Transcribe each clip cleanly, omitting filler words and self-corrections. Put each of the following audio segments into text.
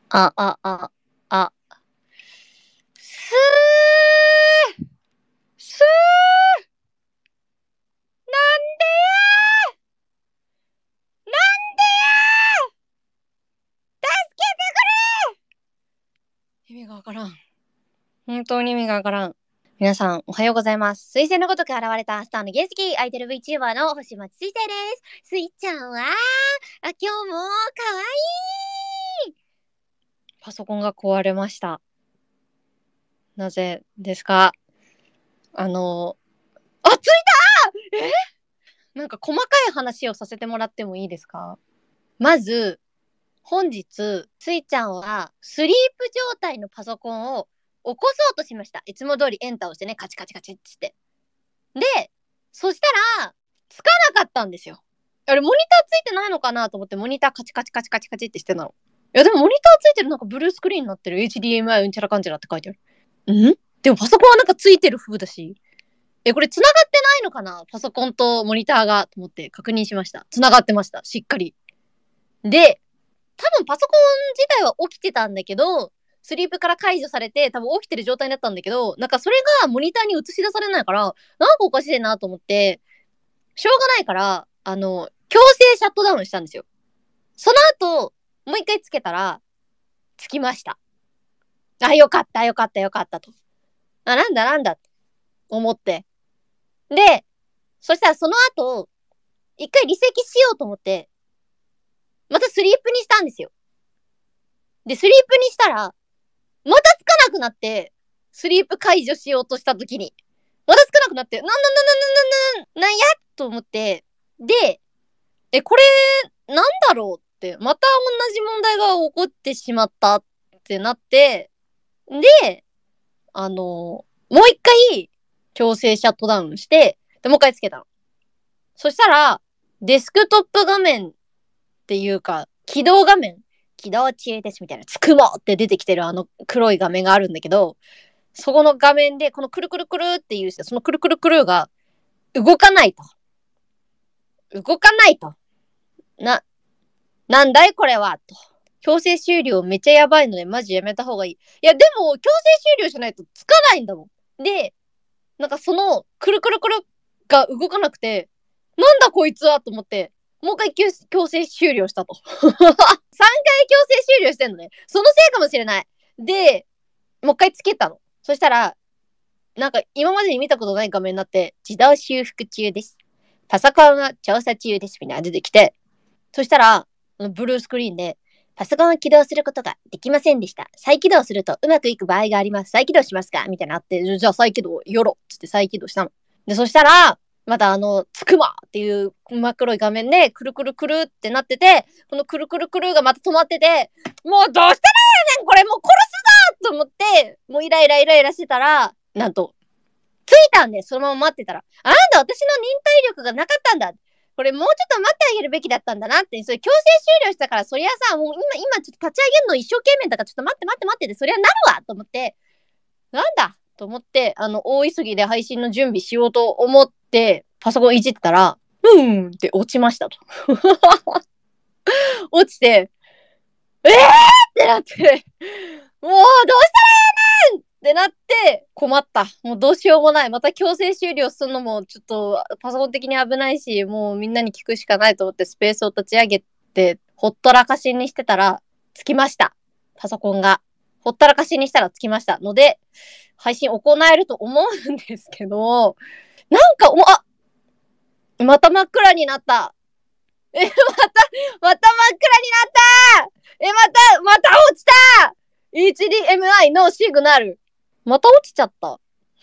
あ、あ、あ、あ。すーすーなんでやなんでや助けてくれ意味がわからん。本当に意味がわからん。皆さん、おはようございます。水星のごとく現れたスターの原石、空いてる VTuber の星町水星です。スイちゃんは、今日もかわいいパソコンが壊れました。なぜですか？ついたなんか細かい話をさせてもらってもいいですか？まず、本日、ついちゃんはスリープ状態のパソコンを起こそうとしました。いつも通りエンターをしてね、カチカチカチってして。で、そしたら、つかなかったんですよ。あれ、モニターついてないのかなと思って、モニターカチカチカチカチカチってしてたの。いや、でもモニターついてる、なんかブルースクリーンになってる HDMI うんちゃらかんちゃらって書いてある。でもパソコンはなんかついてる風だし。これ繋がってないのかなパソコンとモニターが、と思って確認しました。繋がってました。しっかり。で、多分パソコン自体は起きてたんだけど、スリープから解除されて、多分起きてる状態だったんだけど、なんかそれがモニターに映し出されないから、なんかおかしいなと思って、しょうがないから、強制シャットダウンしたんですよ。その後、もう一回つけたら、つきました。よかった、よかった、よかったと。なんだ、なんだ、と思って。で、そしたらその後、一回離席しようと思って、またスリープにしたんですよ。で、スリープにしたら、またつかなくなって、スリープ解除しようとしたときに、またつかなくなって、なんやと思って、で、これ、なんだろうって、また同じ問題が起こってしまったってなって、で、もう一回、強制シャットダウンして、で、もう一回つけたの。そしたら、デスクトップ画面っていうか、起動画面、起動中ですみたいな、つくもって出てきてる黒い画面があるんだけど、そこの画面で、このくるくるくるっていう、そのくるくるくるが動かないと。動かないと。なんだいこれはと。強制終了めっちゃやばいので、マジやめた方がいい。いや、でも、強制終了しないとつかないんだもん。で、なんかその、くるくるくるが動かなくて、なんだこいつはと思って、もう一回強制終了したと。3回強制終了してんのね。そのせいかもしれない。で、もう一回つけたの。そしたら、なんか今までに見たことない画面になって、自動修復中です。パソコンは調査中です。みたいな出てきて、そしたら、ブルースクリーンで、パソコンを起動することができませんでした。再起動するとうまくいく場合があります。再起動しますかみたいなあって、じゃあ再起動よろっつって再起動したの。で、そしたら、またつくまっていう真っ黒い画面で、くるくるくるってなってて、このくるくるくるがまた止まってて、もうどうしたらやねんこれもう殺すぞと思って、もうイライラしてたら、なんと、ついたんで、そのまま待ってたら、あんた私の忍耐力がなかったんだ。これもうちょっと待ってあげるべきだったんだなって、それ強制終了したから、そりゃさ、もう今ちょっと立ち上げるの一生懸命だから、ちょっと待ってって、そりゃなるわと思って、なんだと思って、大急ぎで配信の準備しようと思って、パソコンいじってたら、って落ちましたと。落ちて、ってなって、もうどうしたらええねんってなって困った。もうどうしようもない。また強制終了するのもちょっとパソコン的に危ないし、もうみんなに聞くしかないと思ってスペースを立ち上げて、ほったらかしにしてたら、つきました。パソコンが。ほったらかしにしたらつきましたので、配信行えると思うんですけど、なんかまた真っ暗になった。また真っ暗になったまた落ちた !HDMI のシグナル。また落ちちゃった。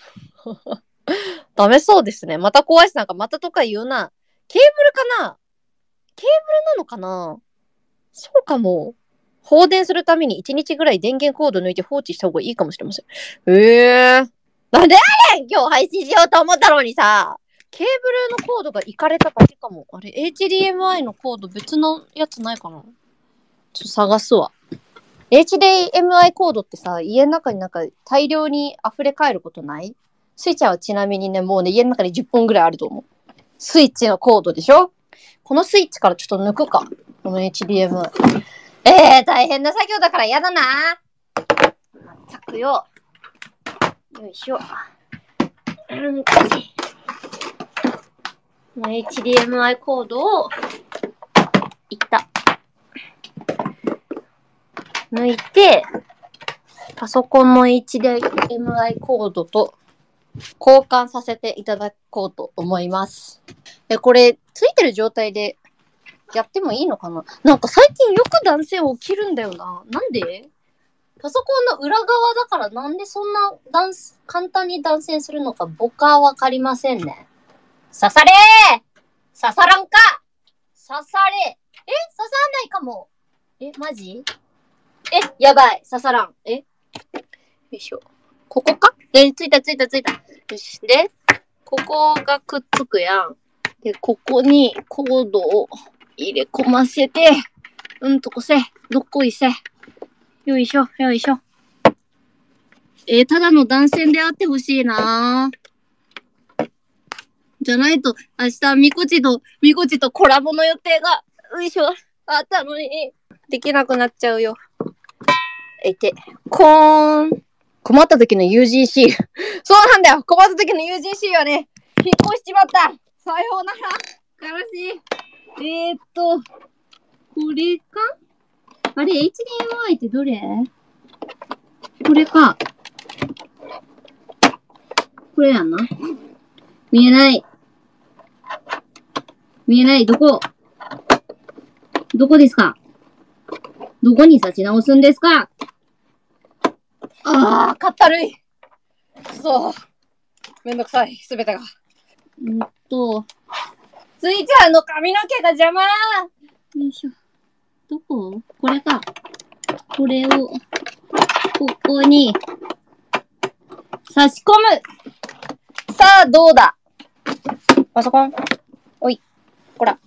ダメそうですね。また壊しなんかまたとか言うな。ケーブルかなケーブルなのかなそうかも。放電するために1日ぐらい電源コード抜いて放置した方がいいかもしれません。なんでやねん今日配信しようと思ったのにさ。ケーブルのコードがいかれただけかも。あれ HDMI のコード別のやつないかなちょっと探すわ。HDMI コードってさ、家の中になんか大量に溢れ返ることないスイッチはちなみにね、もうね、家の中に10本ぐらいあると思う。スイッチのコードでしょこのスイッチからちょっと抜くか。この HDMI。大大変な作業だからやだな。たくよ。よいしょ。HDMI コードをいった抜いて、パソコンの HDMI コードと交換させていただこうと思います。これついてる状態でやってもいいのかな。なんか最近よく断線起きるんだよな。なんで？パソコンの裏側だからなんでそんな簡単に断線するのか僕はわかりませんね。刺されー！刺さらんか！刺され！刺さんないかも。マジ？やばい。刺さらん。よいしょ。ここか？ついた。よし。で、ここがくっつくやん。で、ここにコードを入れ込ませて、どっこいせ。よいしょ。ただの断線であってほしいな。じゃないと、明日、みこちとコラボの予定が、あったのに、できなくなっちゃうよ。困った時の UGC。そうなんだよ。困った時の UGC はね、引っ越しちまった。さようなら。悲しい。これか？あれ、HDMI ってどれ？これか。これやんな。見えない。どこですか？どこに差し直すんですか？かったるい。くそ。めんどくさい。すべてが。ついちゃんの髪の毛が邪魔。よいしょ。どこ？これか。これを、ここに、差し込む。さあ、どうだ？パソコン。おい、こら。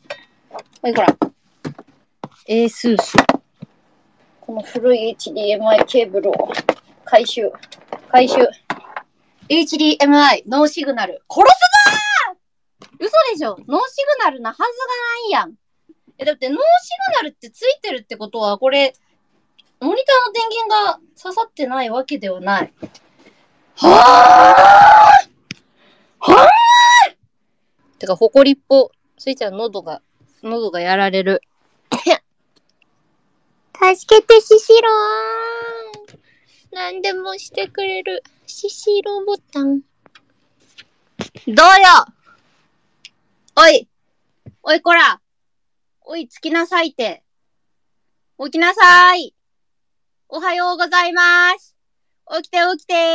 スース。この古い HDMI ケーブルを回収。HDMI ノーシグナル。殺すなー！嘘でしょ？ノーシグナルなはずがないやん。だってノーシグナルってついてるってことは、これ、モニターの電源が刺さってないわけではない。てか、ほこりっぽ。スイちゃん喉がやられる。助けて、シシロー。何でもしてくれる。シシロボタン。どうよ！おいこら！起きなさいって。起きなさい！おはようございます。起きて。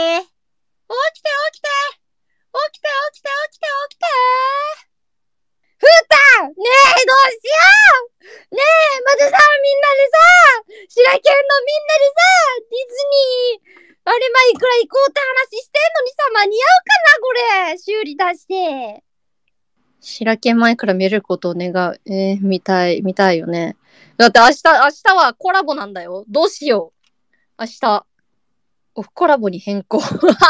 ふうたん！ねえ、どうしよう！ねえ、またさ、みんなでさ、白犬のみんなでさ、ディズニー、あれまいくら行こうって話してんのにさ、間に合うかな、これ。修理出して。白犬前から見れることを願う。見たいよね。だって明日はコラボなんだよ。どうしよう。明日、オフコラボに変更。オフコラ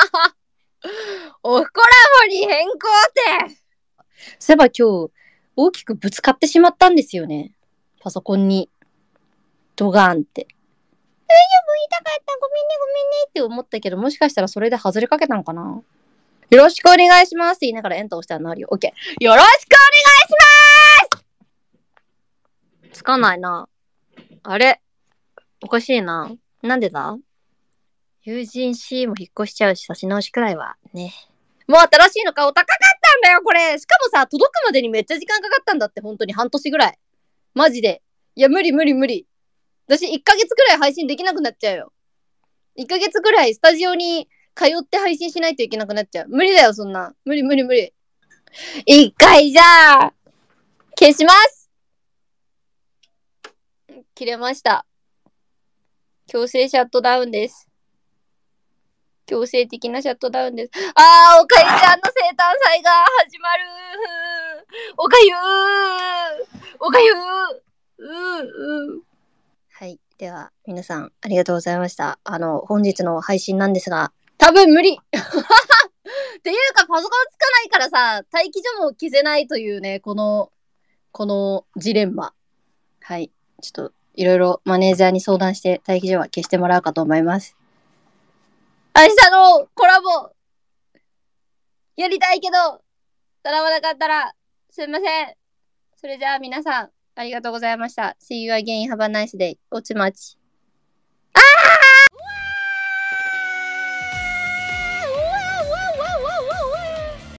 ボに変更って。そういえば今日、大きくぶつかってしまったんですよね。パソコンに。ドガーンって。痛かった。ごめんねって思ったけど、もしかしたらそれで外れかけたのかな。よろしくお願いしますって言いながらエンター押したらなるよ。オッケー。よろしくお願いしますつかないな。あれおかしいな。なんでだ？友人 C も引っ越しちゃうし、差し直しくらいはね。もう新しいのかお高かったんだよ、これ。しかもさ、届くまでにめっちゃ時間かかったんだって、本当に半年ぐらい。マジで。いや、無理。私、1ヶ月くらい配信できなくなっちゃうよ。1ヶ月くらいスタジオに通って配信しないといけなくなっちゃう。無理だよ、そんな。無理。一回じゃあ、消します。切れました。強制シャットダウンです。強制的なシャットダウンです。おかゆちゃんの生誕祭が始まる。おかゆはい。では、皆さん、ありがとうございました。本日の配信なんですが、多分無理っていうか、パソコンつかないからさ、待機所も消せないというね、このジレンマ。はい。ちょっと、 いろいろマネージャーに相談して待機所は消してもらうかと思います。明日のコラボやりたいけど、叶わなかったらすいません。それじゃあ皆さん、ありがとうございました。See you again. Have a nice day. おちまち。